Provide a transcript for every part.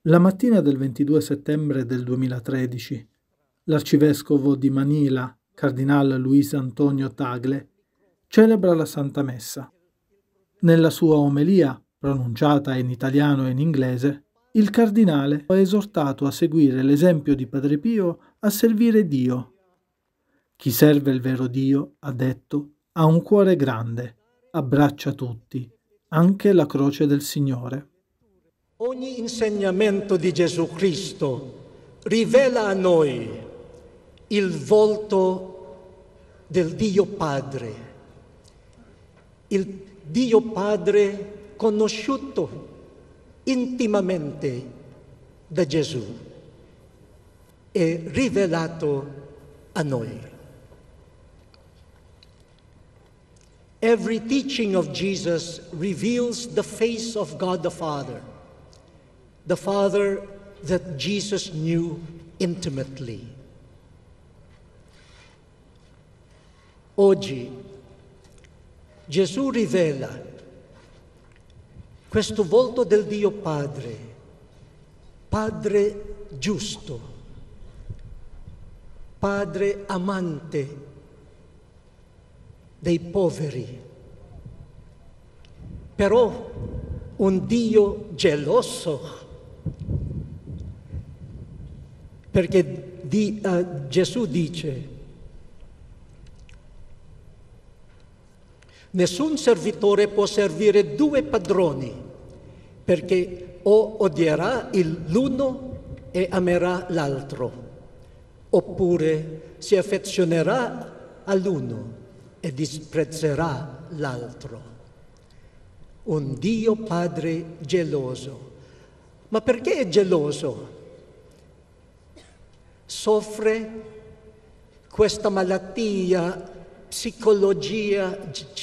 La mattina del 22 settembre del 2013, l'arcivescovo di Manila, cardinale Luis Antonio Tagle, celebra la Santa Messa. Nella sua omelia, pronunciata in italiano e in inglese, il cardinale ha esortato a seguire l'esempio di Padre Pio a servire Dio. Chi serve il vero Dio, ha detto, ha un cuore grande, abbraccia tutti, anche la croce del Signore. Ogni insegnamento di Gesù Cristo rivela a noi il volto del Dio Padre, il Dio Padre conosciuto intimamente da Gesù e rivelato a noi. Every teaching of Jesus reveals the face of God the Father that Jesus knew intimately. Oggi Gesù rivela questo volto del Dio Padre, Padre giusto, Padre amante dei poveri, però un Dio geloso, perché Gesù dice: nessun servitore può servire due padroni, perché o odierà l'uno e amerà l'altro, oppure si affezionerà all'uno e disprezzerà l'altro. Un Dio Padre geloso. Ma perché è geloso? Soffre questa malattia psicologica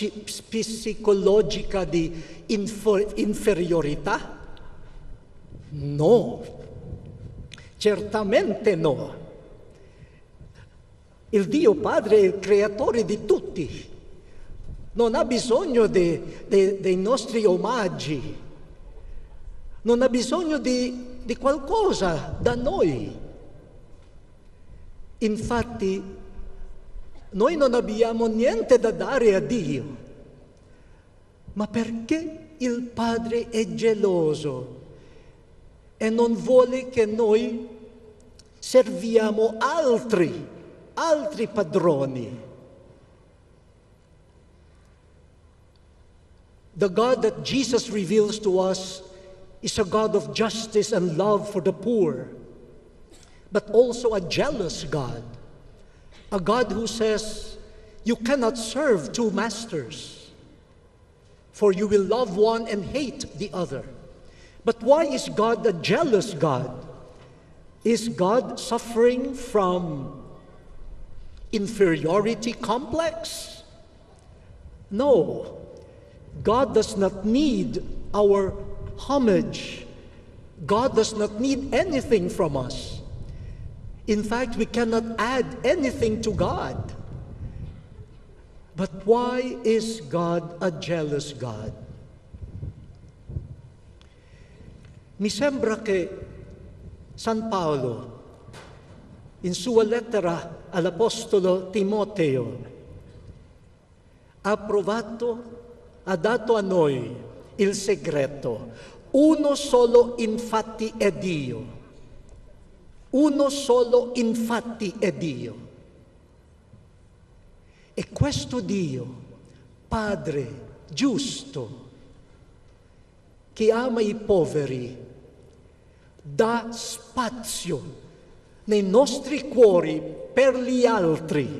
di inferiorità? No, certamente no. Il Dio Padre è il creatore di tutti, non ha bisogno dei nostri omaggi, non ha bisogno di qualcosa da noi. Infatti, noi non abbiamo niente da dare a Dio, ma perché il Padre è geloso e non vuole che noi serviamo altri padroni. The God that Jesus reveals to us is a God of justice and love for the poor, but also a jealous God. A God who says, you cannot serve two masters, for you will love one and hate the other. But why is God a jealous God? Is God suffering from inferiority complex? No. God does not need our homage. God does not need anything from us. In fact, we cannot add anything to God. But why is God a jealous God? Mi sembra che San Paolo, in sua lettera all'Apostolo Timoteo, ha dato a noi il segreto. Uno solo infatti è Dio. Uno solo infatti è Dio. E questo Dio, Padre giusto, che ama i poveri, dà spazio nei nostri cuori per gli altri.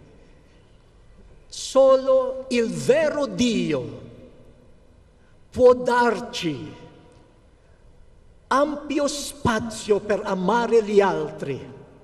Solo il vero Dio può darci ampio spazio per amare gli altri.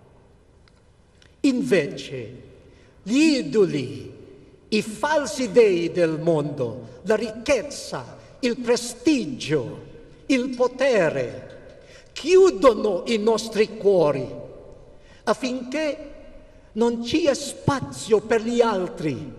Invece, gli idoli, i falsi dei del mondo, la ricchezza, il prestigio, il potere, chiudono i nostri cuori affinché non ci sia spazio per gli altri,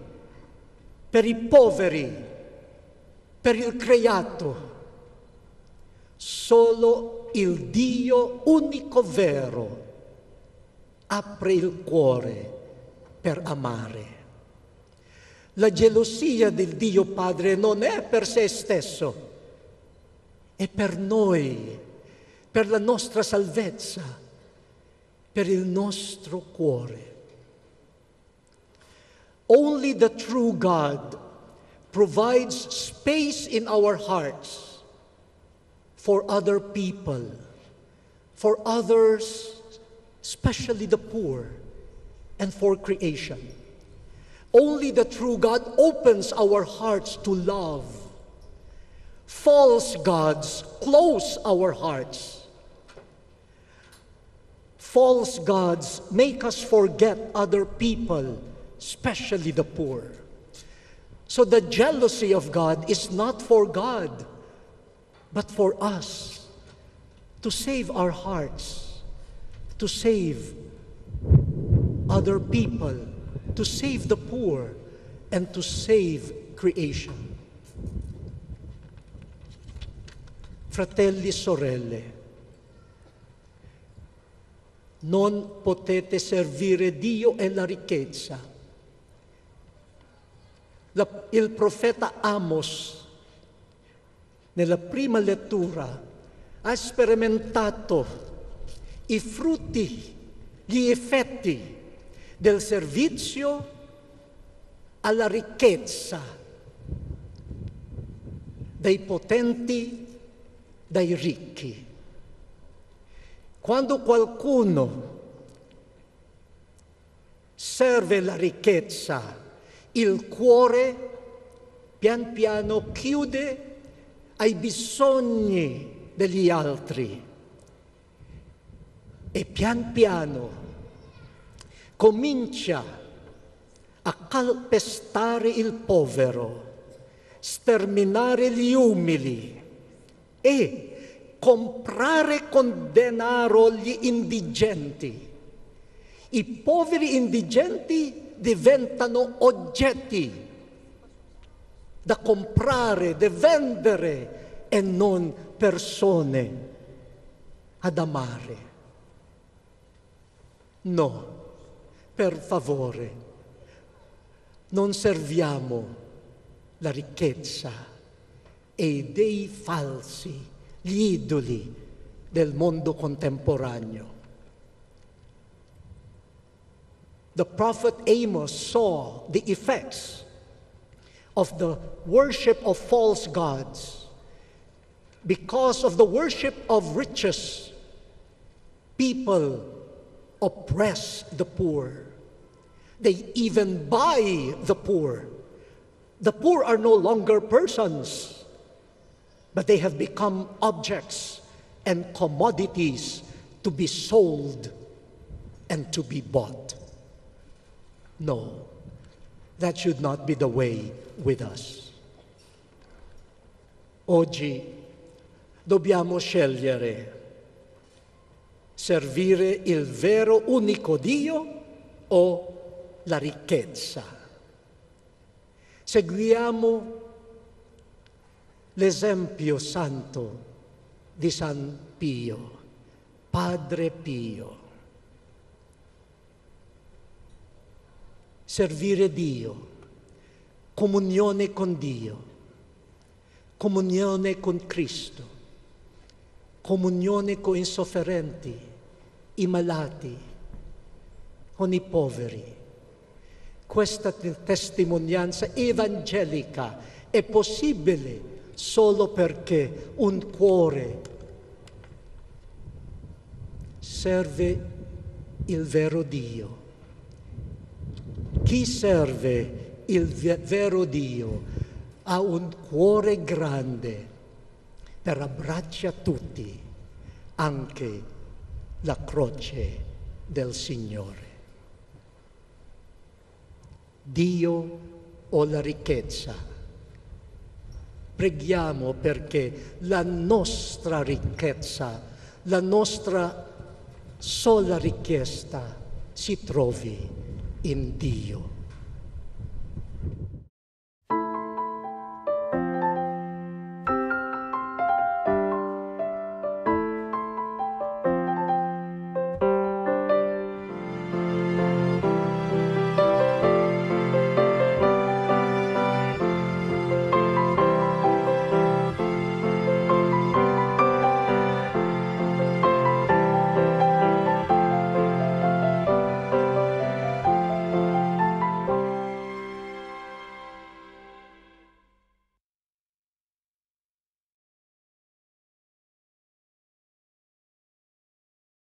per i poveri, per il creato. Solo il Dio unico vero apre il cuore per amare. La gelosia del Dio Padre non è per se stesso, è per noi, per la nostra salvezza, per il nostro cuore. Only the true God provides space in our hearts for other people, for others, especially the poor, and for creation. Only the true God opens our hearts to love. False gods close our hearts. False gods make us forget other people, especially the poor. So the jealousy of God is not for God, but for us, to save our hearts, to save other people, to save the poor, and to save creation. Fratelli, sorelle, non potete servire Dio e la ricchezza. Il profeta Amos, nella prima lettura, ha sperimentato i frutti, gli effetti del servizio alla ricchezza dei potenti, dai ricchi. Quando qualcuno serve la ricchezza, il cuore pian piano chiude ai bisogni degli altri e pian piano comincia a calpestare il povero, sterminare gli umili e comprare con denaro gli indigenti. I poveri indigenti diventano oggetti da comprare, da vendere e non persone ad amare. No, per favore, non serviamo la ricchezza e i dei falsi, gli idoli del mondo contemporaneo. The prophet Amos saw the effects of the worship of false gods. Because of the worship of riches, people oppress the poor. They even buy the poor. The poor are no longer persons, but they have become objects and commodities to be sold and to be bought. No, that should not be the way with us. Oggi dobbiamo scegliere servire il vero unico Dio o la ricchezza. Seguiamo l'esempio santo di San Pio, Padre Pio. Servire Dio, comunione con Dio, comunione con Cristo, comunione con i sofferenti, i malati, con i poveri. Questa testimonianza evangelica è possibile solo perché un cuore serve il vero Dio. Chi serve il vero Dio ha un cuore grande per abbracciare tutti, anche la croce del Signore. Dio o la ricchezza? Preghiamo perché la nostra ricchezza, la nostra sola richiesta si trovi in Dio.